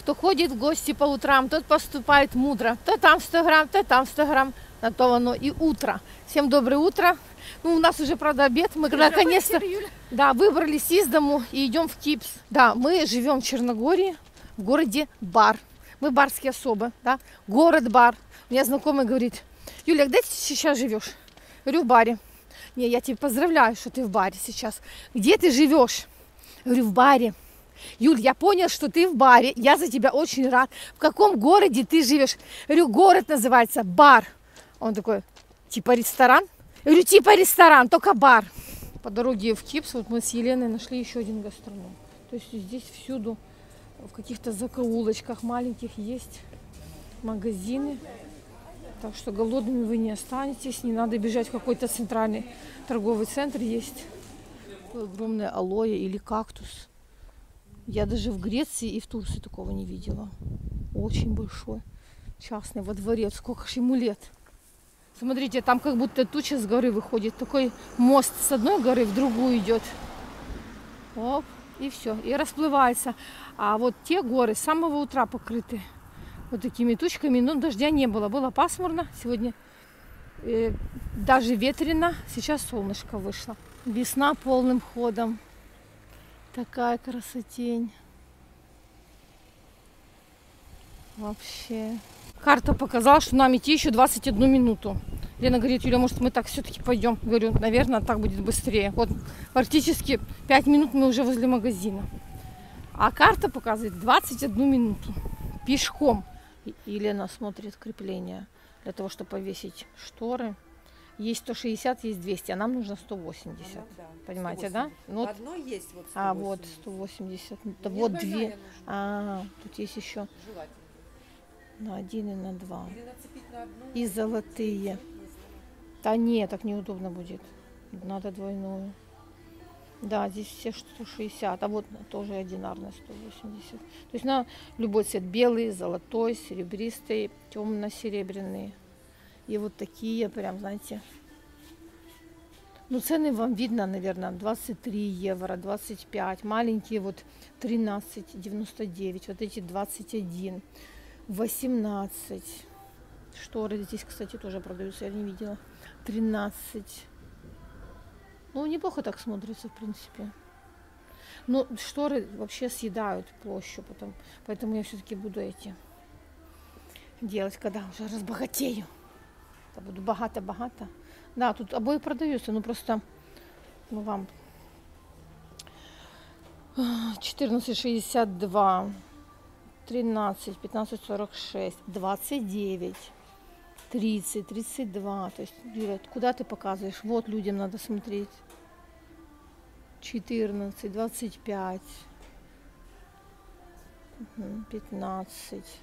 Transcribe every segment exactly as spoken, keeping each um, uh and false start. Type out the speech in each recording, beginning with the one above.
Кто ходит в гости по утрам, тот поступает мудро. То там сто грамм, то там сто грамм. На то оно и утро. Всем доброе утро. Ну, у нас уже, правда, обед. Мы наконец-то да, выбрались из дому и идем в Кипс. Да, мы живем в Черногории, в городе Бар. Мы барские особы, да. Город Бар. У меня знакомый говорит: Юля, где ты сейчас живешь? Говорю, в баре. Не, я тебя поздравляю, что ты в баре сейчас. Где ты живешь? Говорю, в баре. Юль, я понял, что ты в баре. Я за тебя очень рад. В каком городе ты живешь? Говорю, город называется Бар. Он такой, типа ресторан? Я говорю, типа ресторан, только бар. По дороге в Кипс вот мы с Еленой нашли еще один гастроном. То есть здесь всюду, в каких-то закоулочках маленьких есть магазины. Так что голодными вы не останетесь. Не надо бежать в какой-то центральный торговый центр. Есть огромное алоэ или кактус. Я даже в Греции и в Турции такого не видела. Очень большой. Частный, во дворе. Сколько ж ему лет. Смотрите, там как будто туча с горы выходит. Такой мост с одной горы в другую идет. Оп, и все. И расплывается. А вот те горы с самого утра покрыты вот такими тучками. Но дождя не было. Было пасмурно. Сегодня э, даже ветрено. Сейчас солнышко вышло. Весна полным ходом. Такая красотень. Вообще. Карта показала, что нам идти еще двадцать одну минуту. Лена говорит, Юля, может мы так все-таки пойдем? Говорю, наверное, так будет быстрее. Вот практически пять минут мы уже возле магазина. А карта показывает двадцать одну минуту. Пешком. И Лена смотрит крепление для того, чтобы повесить шторы. Есть сто шестьдесят, есть двести, а нам нужно сто восемьдесят. Ну, да. Понимаете, сто восемьдесят. Да? Ну, вот. Одной есть вот сто восемьдесят. А, вот сто восемьдесят. Это вот две. А, тут есть еще. Желательно. На один и на два. Или нацепить на одну. И золотые. Да нет, так неудобно будет. Надо двойную. Да, здесь все сто шестьдесят. А вот тоже одинарная сто восемьдесят. То есть на любой цвет. Белый, золотой, серебристый, темно-серебряный. И вот такие прям, знаете. Ну, цены вам видно, наверное, двадцать три евро, двадцать пять. Маленькие вот тринадцать девяносто девять. Вот эти двадцать один. восемнадцать. Шторы здесь, кстати, тоже продаются, я не видела. тринадцать. Ну, неплохо так смотрится, в принципе. Но шторы вообще съедают площадь, потом, поэтому я все-таки буду эти делать, когда уже разбогатею. Буду богато-богато. Да, тут обои продаются, ну просто ну, вам четырнадцать шестьдесят два. тринадцать, пятнадцать сорок шесть, двадцать девять, тридцать, тридцать два. То есть, Юля, куда ты показываешь? Вот людям надо смотреть. четырнадцать, двадцать пять, пятнадцать.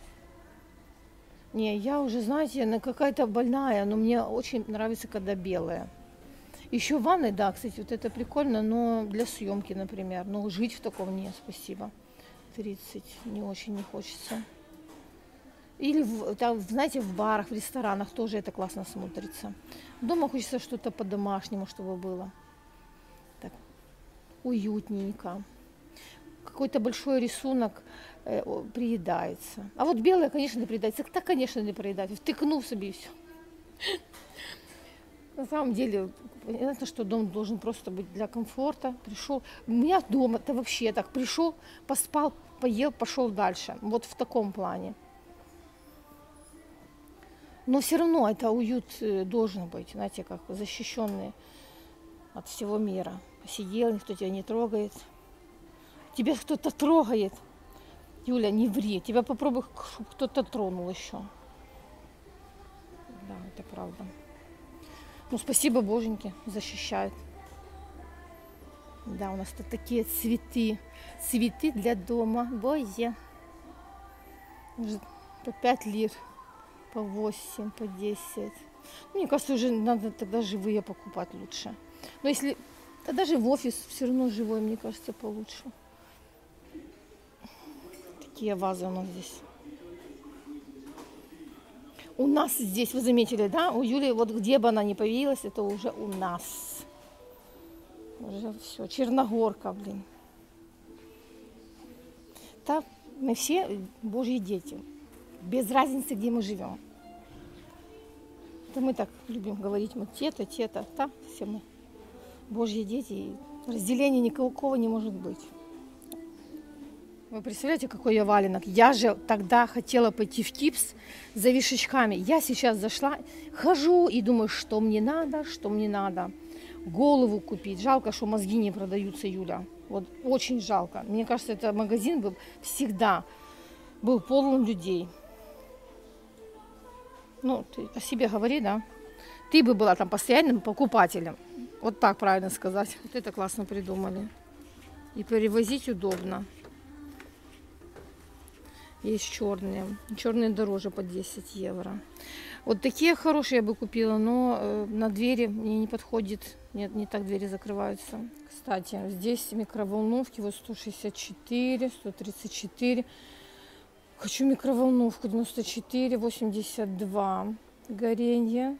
Не, я уже, знаете, она какая-то больная, но мне очень нравится, когда белая. Еще в ванной, да, кстати, вот это прикольно, но для съемки, например. Но жить в таком нет, спасибо. тридцать не очень не хочется. Или, в, там, знаете, в барах, в ресторанах тоже это классно смотрится. Дома хочется что-то по-домашнему, чтобы было. Так, уютненько. Какой-то большой рисунок э, приедается. А вот белое, конечно, не приедается. Так, конечно, не приедается. Втыкнул себе и все. На самом деле, понятно, что дом должен просто быть для комфорта. Пришел. У меня дома это вообще так. Пришел, поспал, поел, пошел дальше. Вот в таком плане. Но все равно это уют должен быть, знаете, как защищенный от всего мира. Посидел, никто тебя не трогает. Тебя кто-то трогает. Юля, не ври. Тебя попробуй, чтобы кто-то тронул еще. Да, это правда. Ну, спасибо, боженьки, защищают. Да, у нас тут такие цветы. Цветы для дома. Боже. Уже по пять лир. По восемь, по десять. Мне кажется, уже надо тогда живые покупать лучше. Но если... Да даже в офис все равно живой, мне кажется, получше. Такие вазы у нас здесь. У нас здесь, вы заметили, да? У Юли, вот где бы она ни появилась, это уже у нас. Уже все. Черногорка, блин. Да, мы все Божьи дети, без разницы, где мы живем. Это мы так любим говорить, мы те-то, те-то, да, все мы Божьи дети, и разделения никакого не может быть. Вы представляете, какой я валенок? Я же тогда хотела пойти в Кипс за вешачками. Я сейчас зашла, хожу и думаю, что мне надо, что мне надо. Голову купить. Жалко, что мозги не продаются, Юля. Вот очень жалко. Мне кажется, этот магазин был всегда был полон людей. Ну, ты о себе говори, да? Ты бы была там постоянным покупателем. Вот так правильно сказать. Вот это классно придумали. И перевозить удобно. Есть черные. Черные дороже по десять евро. Вот такие хорошие я бы купила, но э, на двери мне не подходит. Нет, не так двери закрываются. Кстати, здесь микроволновки. Вот сто шестьдесят четыре, сто тридцать четыре. Хочу микроволновку. девяносто четыре, восемьдесят два. Горенье.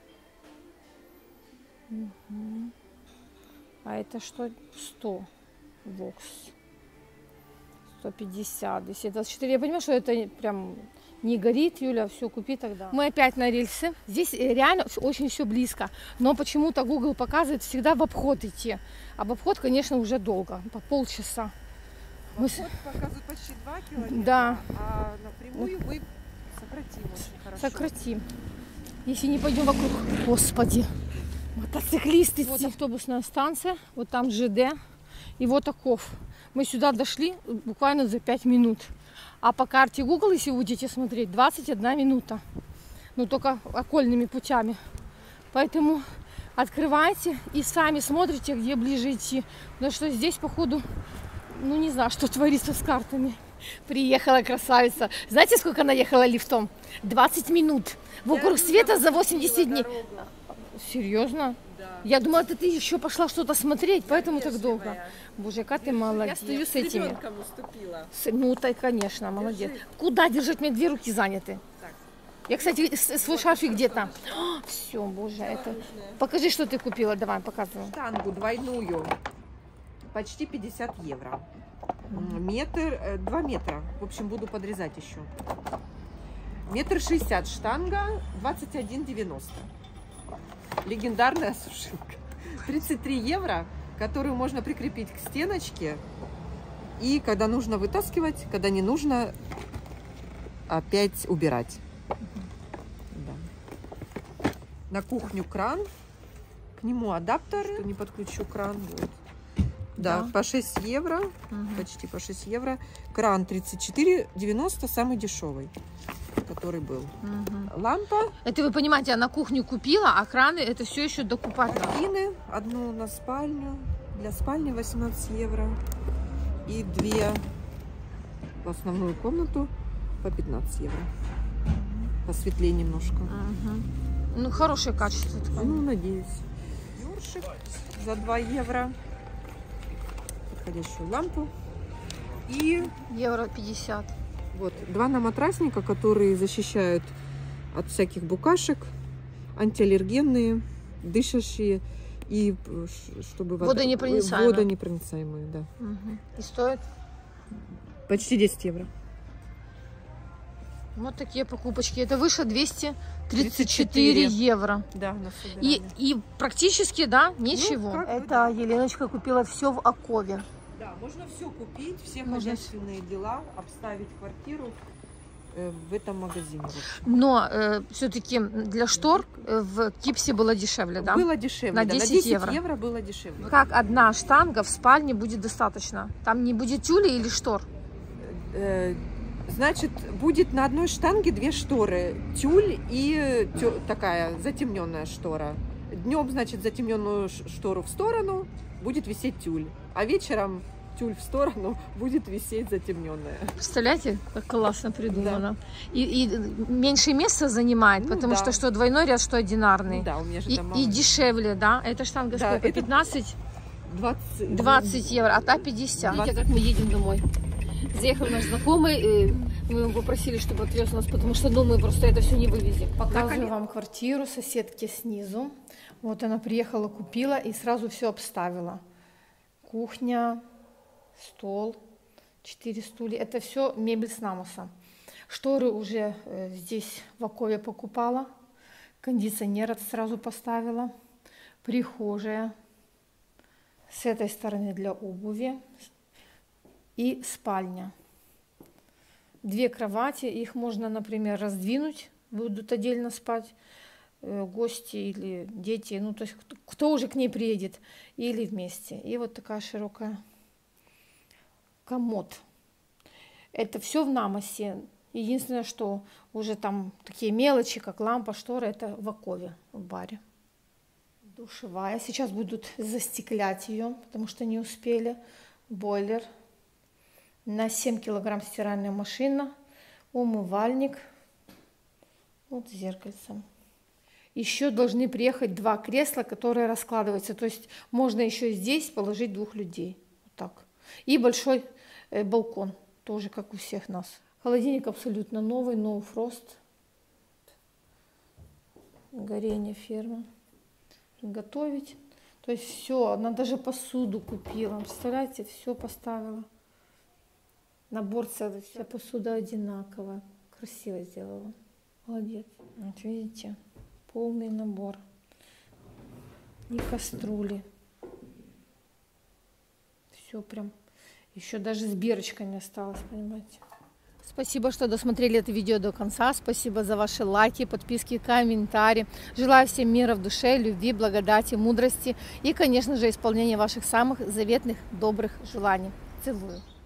Угу. А это что? сто. Вокс. сто пятьдесят, двести двадцать четыре. Я понимаю, что это прям не горит, Юля, все, купи тогда. Мы опять на рельсы. Здесь реально очень все близко. Но почему-то Google показывает всегда в обход идти. А в обход, конечно, уже долго, по полчаса. В обход мы... показывает почти два километра, да. А напрямую мы сократим очень хорошо. Сократим. Если не пойдем вокруг. Господи, мотоциклисты. Вот автобусная станция, вот там ЖД. И вот Оков. Мы сюда дошли буквально за пять минут. А по карте Google, если вы будете смотреть, двадцать одна минута. Ну, только окольными путями. Поэтому открывайте и сами смотрите, где ближе идти. Потому что здесь, походу, ну, не знаю, что творится с картами. Приехала красавица. Знаете, сколько она ехала лифтом? двадцать минут. Вокруг света за восемьдесят дней. Серьезно? Да. Я думала, ты, ты еще пошла что-то смотреть, поэтому так долго. Боже, какая ты молодец. Я стою с этими. С, ну, так, конечно, молодец. Держи. Куда держать? У меня две руки заняты. Так. Я, кстати, свой шарфик где-то. Все, боже, это... Покажи, что ты купила. Давай, показывай. Штангу двойную. Почти пятьдесят евро. Метр, два метра. В общем, буду подрезать еще. Метр шестьдесят штанга, двадцать один девяносто. Легендарная сушилка. тридцать три евро, которую можно прикрепить к стеночке. И когда нужно вытаскивать, когда не нужно, опять убирать. Да. На кухню кран. К нему адаптер. Что не подключу кран. Вот. Да, да, по шесть евро. Угу. Почти по шесть евро. Кран тридцать четыре девяносто, самый дешевый, который был. Угу. Лампа. Это вы понимаете, я на кухню купила, а краны это все еще докупать. Картины. Одну на спальню. Для спальни восемнадцать евро. И две в основную комнату по пятнадцать евро. Посветлее немножко. Угу. Ну, хорошее качество. Ну, надеюсь. Ёршик за два евро. Подходящую лампу. И евро пятьдесят. Вот, два наматрасника, которые защищают от всяких букашек, антиаллергенные, дышащие и чтобы водонепроницаемые. Водонепроницаемые, да. Угу. И стоит? Почти десять евро. Вот такие покупочки. Это выше двести тридцать четыре евро. Да, и, и практически, да, ничего. Ну, это да. Еленочка купила все в Окове. Да, можно все купить, все можно... хозяйственные дела, обставить квартиру э, в этом магазине. Но э, все-таки для штор э, в Кипсе было дешевле, да? Было дешевле, на да, десять, на десять евро. евро было дешевле. Как одна штанга в спальне будет достаточно? Там не будет тюля или штор? Э, значит, будет на одной штанге две шторы. Тюль и тю, такая затемненная штора. Днем, значит, затемненную штору в сторону будет висеть тюль. А вечером тюль в сторону будет висеть затемненная. Представляете, как классно придумано. Да. И, и меньше места занимает, ну, потому да. что что двойной ряд, что одинарный. Ну, да, у меня же и, там и дешевле, да? Эта штанга да, сколько? Это пятнадцать? двадцать. двадцать евро, а та пятьдесят. двадцать. Видите, как мы едем домой. Заехал наш знакомый, и мы его попросили, чтобы отвез нас, потому что, ну, мы просто это все не вывезем. Показываю вам квартиру соседки снизу. Вот она приехала, купила и сразу все обставила. Кухня, стол, четыре стулья. Это все мебель с намуса. Шторы уже э, здесь в Окове покупала. Кондиционер это сразу поставила. Прихожая. С этой стороны для обуви. И спальня. Две кровати. Их можно, например, раздвинуть. Будут отдельно спать э, гости или дети. Ну, то есть кто, кто уже к ней приедет. Или вместе. И вот такая широкая комод. Это все в намусе. Единственное, что уже там такие мелочи, как лампа, шторы, это в Окове, в баре. Душевая. Сейчас будут застеклять ее, потому что не успели. Бойлер. На семь килограмм стиральная машина. Умывальник. Вот с зеркальцем. Еще должны приехать два кресла, которые раскладываются. То есть можно еще здесь положить двух людей. Вот так. И большой э, балкон. Тоже как у всех нас. Холодильник абсолютно новый, No Frost. Горение ферма. Готовить. То есть все, она даже посуду купила. Представляете, все поставила. Набор целый, вся посуда одинаковая. Красиво сделала. Молодец. Вот видите, полный набор. И кастрюли. Все прям. Еще даже с бирочками осталось, понимаете. Спасибо, что досмотрели это видео до конца. Спасибо за ваши лайки, подписки, комментарии. Желаю всем мира в душе, любви, благодати, мудрости и, конечно же, исполнения ваших самых заветных, добрых желаний. Целую.